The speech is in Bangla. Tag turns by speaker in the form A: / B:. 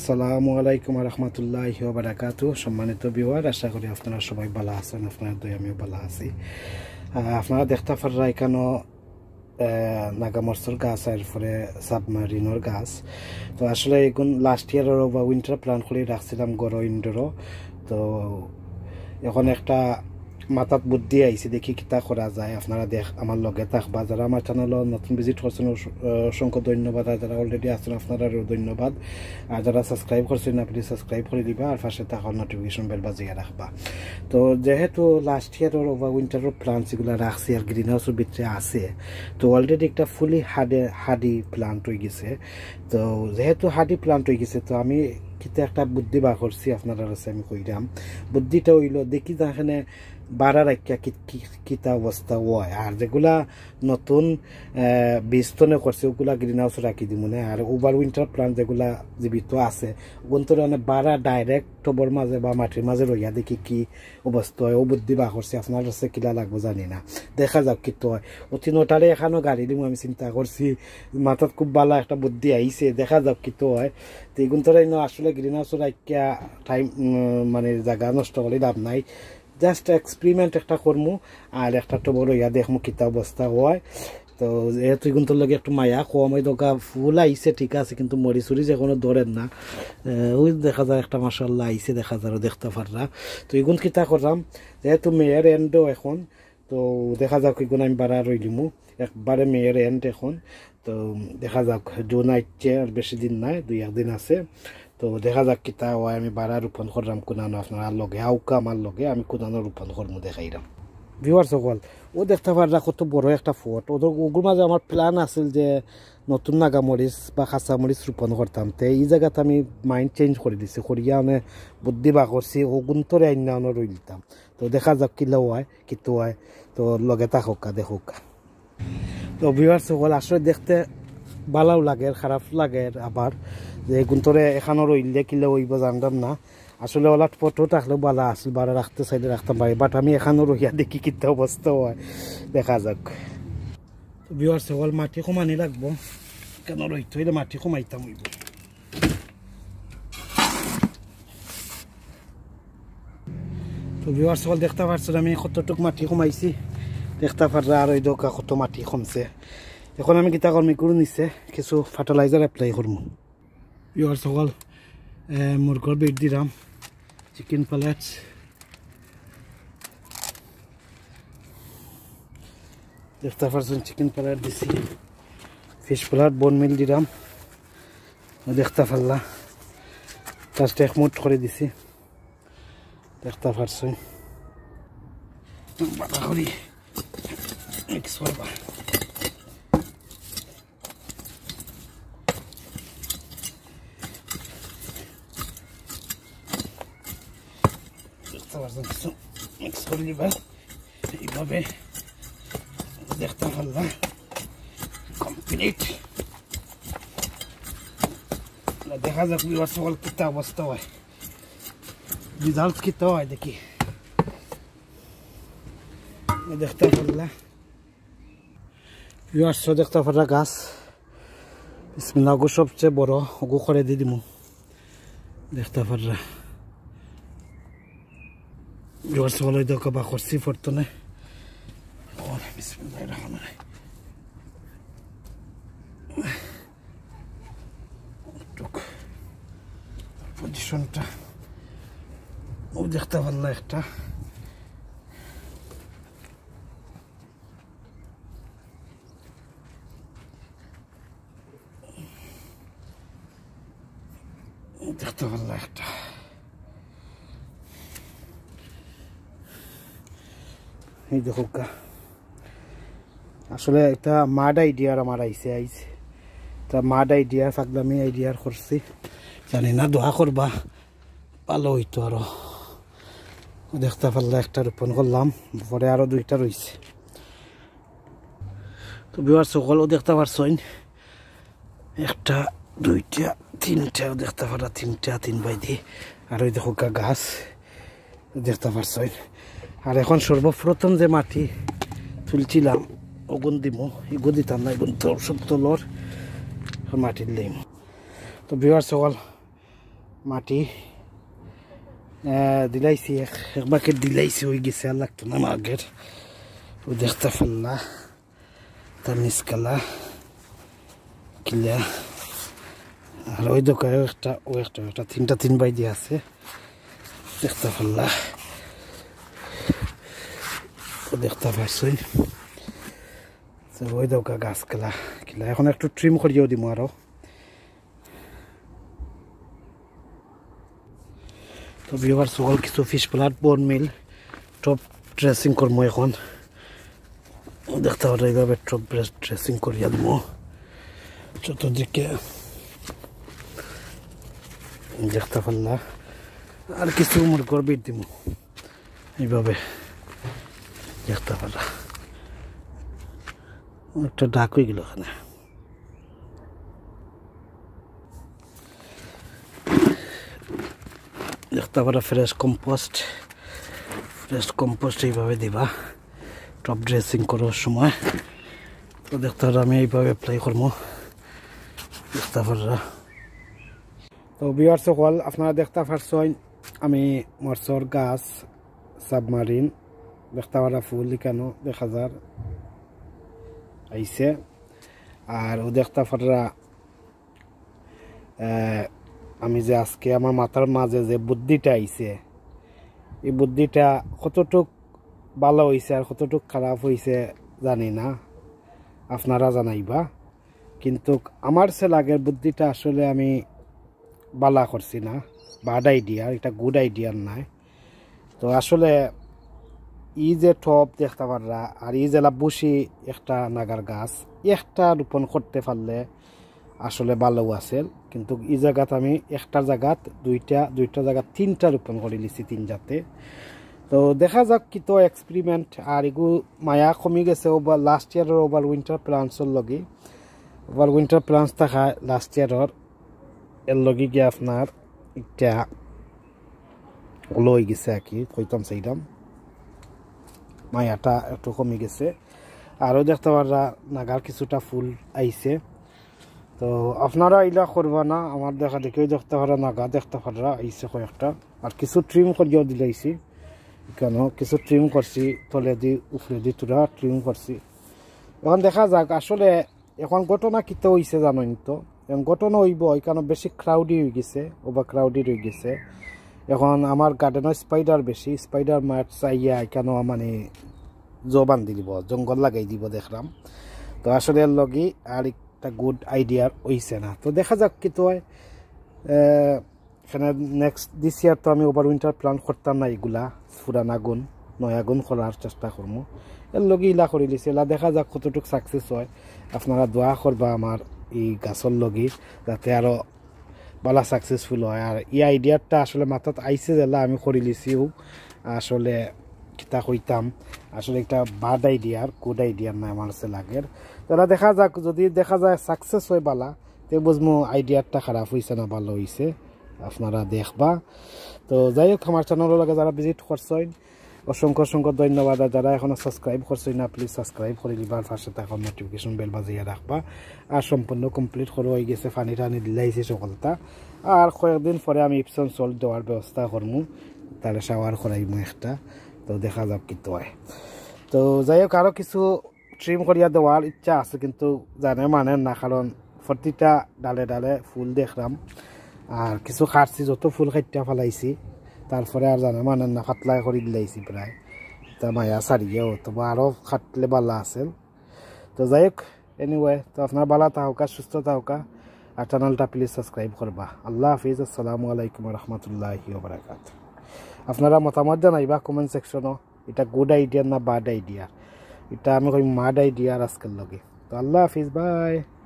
A: আসসালামু আলাইকুম রহমতুল্লাহি ওয়া বারাকাতুহু। সম্মানিত ভিউয়ার, আশা করি আপনারা সবাই ভালো আছেন। আপনার দয় আমিও ভালো আছি। আপনারা দেখতে পাররা এখানে নাগামরসর গাছ আর পরে সাবমারিনোর গাছ। তো আসলে এখন লাস্ট ইয়ারেরও বা উইন্টার প্ল্যান করে রাখছিলাম গড় ইনডোরও। তো এখন একটা মাথাত বুদ্ধি আইছে, দেখি কিতা করা যায়। আপনারা আমার লগে থাকবা। যারা আমার চ্যানেল নতুন ভিজিট করছেন অসংখ্য ধন্যবাদ, আর যারা অলরেডি আছেন আপনারাও ধন্যবাদ। আর যারা সাবস্ক্রাইব করছেন আপনি সাবস্ক্রাইব করে দিবা, আর পাশে থাকা নোটিফিকেশন বেল বাজিয়ে রাখবা। তো যেহেতু লাস্ট ইয়ারের বা উইন্টারের প্লান্টস এগুলো রাখছি আর গ্রিন হাউসের ভিতরে আছে, তো অলরেডি একটা ফুলি হাডি প্লান্ট হয়ে গেছে। তো যেহেতু হাডি প্লান্ট হয়ে গেছে, তো আমি কিতা একটা বুদ্ধি বার করছি আপনারা কাছে আমি কইরাম। বুদ্ধিটা হইল, দেখি যেখানে বাড়া রাখিয়া কিতা অবস্থা হয়, আর যেগুলা নতুন বীজতনে করছে ওগুলা গ্রিন হাউসে রাখি দিব না। আর ওভার উইন্টার প্লান্ট যেগুলা জীবিত আছে ওগুলো অনেক বাড়া ডাইরেক্ট টবর মাঝে বা মাটির মাঝে রইয়া দেখি কি অবস্থা হয়। ও বুদ্ধি বার করছি, আপনার কাছে কিলা লাগবো জানি না, দেখা যাক কি হয়। অতি নটারে এখানেও গাড়ি দিব আমি চিন্তা করছি, মাথাত খুব ভালো একটা বুদ্ধি আইছে, দেখা যাক কি হয়। তো এগুন তোরা আসলে গ্রিন হাউসে রাখিয়া টাইম মানে জায়গা নষ্ট করে লাভ নাই। জাস্ট এক্সপেরিমেন্ট একটা করমু আর একটা টবর ইয়া দেখমু কিতা অবস্থা হয়। তো যেহেতু কিন্তু লাগে একটু মায়া কম, ওই দোকা ফুল আইছে ঠিক আছে, কিন্তু মরি চুরি যে কোনো ধরেন না। ওই দেখা যায় একটা মাশাআল্লাহ আইছে, দেখা যায় দেখতে পাররা। তো এগুন কিতা করলাম, যেহেতু মেয়ের এন্ডও এখন, তো দেখা যাক এগুলো আমি বাড়া রইলিমু একবারে মেয়ের এন্ড এখন। তো দেখা যাক জুন আইছে, আর বেশি দিন নাই, 2-1 দিন আছে। তো দেখা যাক কিতা হয়। আমি বাড়া রোপণ করলাম কোনানো আপনার লগে, আউকা আমার লগে আমি কোনানো রোপণ করবো দেখাইলাম। ভিউয়ার সকল, ও দেখতে পাররা কত বড় একটা ফট। ওগুর মাঝে আমার প্ল্যান আছিল যে নতুন নাগামরিচ বা কাঁচামরিচ রোপণ করতাম। তো এই জায়গাতে আমি মাইন্ড চেঞ্জ করে দিছি, করিয়া মানে বুদ্ধি বা করছি ওগুন্তরে আইনানো রই দিতাম। তো দেখা যাক কিলা হয় কিতো হয়। তো লগে থাকা দেখুক। তো ভিউয়ার সকল, আসলে দেখতে ভালোও লাগে খারাপ লাগে আবার, যে গুন্তরে এখানো রইলে কিলে হইব জানতাম না। আসলে ওলা ফটো থাকলেও ভালো আসল, বাড়া রাখতে চাইলে রাখতাম পারি, বাট আমি এখানো রইয়া দেখি কিতা অবস্থা হয়, দেখা যাক। ভিউয়ার সকল, মাটি কমানি লাগবো, কেন রইতে হইলে মাটি কমাইতাম হইব। তো ভিউয়ার সকল, দেখতে পারছেন আমি কতটুক মাটি কমাইছি, দেখতে পাররা। আর ওই দোকা কত মাটি কমছে। এখন আমি কিতা করমি করে নিচ্ছে কিছু ফার্টিলাইজার অ্যাপ্লাই করবো। ভিউয়ার সকল, মুরগর বেড দিলাম, চিকেন প্যালেটস, দেখতে পারছেন চিকেন প্যালেট দিছি, ফিশ প্যালেট বোন মিল দিলাম, দেখতে পারলা ফার্স্ট এক মুঠ করে দিছি, দেখতে পারছেন। বাটা করি মিক্স করবা। কিছু মিক্স করে দিবা এইভাবে, দেখতে পারলাম কমপ্লিট। দেখা যাক ভিউয়ার সকল কিতা অবস্থা হয়, রেজাল্ট কিতা হয় দেখি। দেখতে পারলাম ভিউয়ার, দেখতে পারলা গাছ বিসমিল্লাহ, ওগু সবচেয়ে বড়, ওগু করে দিয়ে দিমু, দেখতে পারলা। ভিউয়ার সকল, ওই দোকা বা করছি ফরতনে, বিসমিল্লাহির রহমানির রহিম। পজিশনটা ও দেখতে পারলা একটা, দেখতে পারলা একটা। এই দেখো, আসলে একটা মাড আইডিয়ার আমার আইসে তা মাড আইডিয়া ফাকলামি আইডিয়ার করছি, জানি না দোয়া করবা ভালো হইতো আরো। দেখতে পারলে একটা রোপণ করলাম, পরে আরো 2টা রয়েছে। তো ভিউয়ার সকল, দেখতে পারছেন 1টা 2টা 3টাও দেখতে পারা, 3টা 3 বাই দিয়ে। আর ওই দেখো গাছ দেখতে পারছেন। আর এখন সর্বপ্রথম যে মাটি তুলছিলাম ওগুন দিব, এগু দিতাম না, এগুন তো সব তলর মাটির লিম। তো ভিউয়ার সকল, মাটি দিলাইছি এক বাকেট দিলাইছি হয়ে গেছে আর লাগতো না আগের ও দেখতে ফেললা তার নিচকালা কিলা আর ওই দোকানে একটা তিনটা তিন বাই দিয়ে আছে দেখতে ফেললা ও দেখতে পারছই ওই দোকা গাছ কিলা এখন একটু ট্রিম করিয়েও দিব আরো তো ভিউয়ার সকল কিছু ফিশ প্লাট বোন মিল টপ ড্রেসিং করবো এখন দেখতে পারো এইভাবে টপ ড্রেসিং করিয়া দেবো চতুর্দিকে দেখতে পারলা আর কিছু মুরগর বিট দিব এইভাবে দেখতে পারলা একটা ডাক হয়ে গেল ওখানে দেখতে পারো ফ্রেশ কম্পোস্ট এইভাবে দিবা টপ ড্রেসিং করার সময় তো দেখতে পারো আমি এইভাবে অ্যাপ্লাই করবো দেখতে পাররা তো ভিউয়ার্স সকল আপনারা দেখতে পারছেন আমি মরসর গাছ সাবমারিন দেখতে পারা ফুল কেন দেখা যার আইছে আর ও দেখতে পাররা আমি যে আজকে আমার মাথার মাঝে যে বুদ্ধিটা আইছে এই বুদ্ধিটা কতটুক ভালো হয়েছে আর কতটুক খারাপ হয়েছে জানি না আপনারা জানাইবা কিন্তু আমার সে লাগের বুদ্ধিটা আসলে আমি বালা করছি না বাড আইডিয়া এটা গুড আইডিয়ার নাই তো আসলে ই যে টপ দেখতে পাররা আর ই যে বসি একটা নাগার গাছ একটা রোপণ করতে পারলে আসলে ভালো আছে কিন্তু এই জায়গাত আমি একটা জায়গাত দুইটা জায়গাত তিনটা রোপণ করে লিছি তিন জাতে তো দেখা যাক কি তো এক্সপেরিমেন্ট আর এগু মায়া কমে গেছে ওভার লাস্ট ইয়ারের ওভার উইন্টার প্লান্টসর লগে ওভার উইন্টার প্লান্টস থাকা লাস্ট ইয়ারের এর লগে গিয়ে আপনার একটা লই গেছে আর কি কইতাম সেইটাম মায়াটা একটু কমে গেছে আরও দেখতে পারা নাগার কিছুটা ফুল আইছে তো আপনারা ইলা করবা না আমার দেখা দেখেও দেখতে পারা নাগা দেখতে পারা আইছে কয়েকটা আর কিছু ট্রিম করিয়াও দিলাইছি কেন কিছু ট্রিম করছি তলে দি উপরে দি তোরা ট্রিম করছি এখন দেখা যাক আসলে এখন ঘটনা কিতো হইছে জানেন তো এখন ঘটনা হইব এখানে বেশি ক্রাউডি হয়ে গেছে ওভার ক্রাউডি হয়ে গেছে এখন আমার গার্ডেনের স্পাইডার বেশি স্পাইডার মাছ চাইয়া এখানে মানে জবান দি দিব জঙ্গল লাগাই দিব দেখলাম তো আসলে এর লগে আর একটা গুড আইডিয়া হইছে না তো দেখা যাক কি তো হয় এখানে নেক্সট দিস ইয়ার তো আমি ওভার উইন্টার প্ল্যান করতাম না এগুলা পুরান আগুন নয় আগুন করার চেষ্টা করবো এর লগে ইলা করে লিছে এলা দেখা যাক কতটুকু সাকসেস হয় আপনারা দোয়া করবা আমার এই গাছের লগে যাতে আরো ভালো সাকসেসফুল হয় আর এই আইডিয়াটা আসলে মাথাত আইছে যেলা আমি করে লিছিও আসলে কিতা কইতাম আসলে একটা বাড আইডিয়ার গুড আইডিয়ার না আমার কাছে লাগের তারা দেখা যাক যদি দেখা যায় সাকসেস হয় বালা তে বুঝবো আইডিয়াটা খারাপ হয়েছে না ভালো হয়েছে আপনারা দেখবা তো যাই হোক আমার চ্যানেলের লগে যারা ভিজিট করছেন অসংখ্য ধন্যবাদ আর যারা এখনো সাবস্ক্রাইব করছেন না প্লিজ সাবস্ক্রাইব করে দিবার পাশে থাকা নোটিফিকেশন বেল বাজিয়ে রাখবা আর সম্পূর্ণ কমপ্লিট করে হয়ে গেছে পানি টানি দিলাইছে সকলটা আর কয়েকদিন পরে আমি ইপসন সল্ট দেওয়ার ব্যবস্থা করবো তাহলে শাওয়ার করাইমু একটা তো দেখা যাক কি তো হয় তো যাই হোক আরও কিছু ট্রিম করিয়া দেওয়ার ইচ্ছা আছে কিন্তু জানে মানে না কারণ প্রতিটা ডালে ডালে ফুল দেখলাম আর কিছু খাটছি যত ফুল খাইটা ফেলাইছি তারপরে আর জানে মানে না ফাতলা করে দিলাইছি প্রায় তা মায়া সারিয়েও তবু আরও খাটলে ভালো আছে তো যাই হোক এনিওয়ে তো আপনার ভালো থাকা সুস্থ থাকা আর চ্যানেলটা প্লিজ সাবস্ক্রাইব করবা আল্লাহ হাফিজ আসসালামু আলাইকুম রহমতুল্লাহি ওয়া বারাকাতুহু আপনারা মতামত জানাইবা কমেন্ট সেকশনও এটা গুড আইডিয়া না বাড আইডিয়া এটা আমি কই মাড আইডিয়া আজকের লগে তো আল্লাহ হাফিজ বাই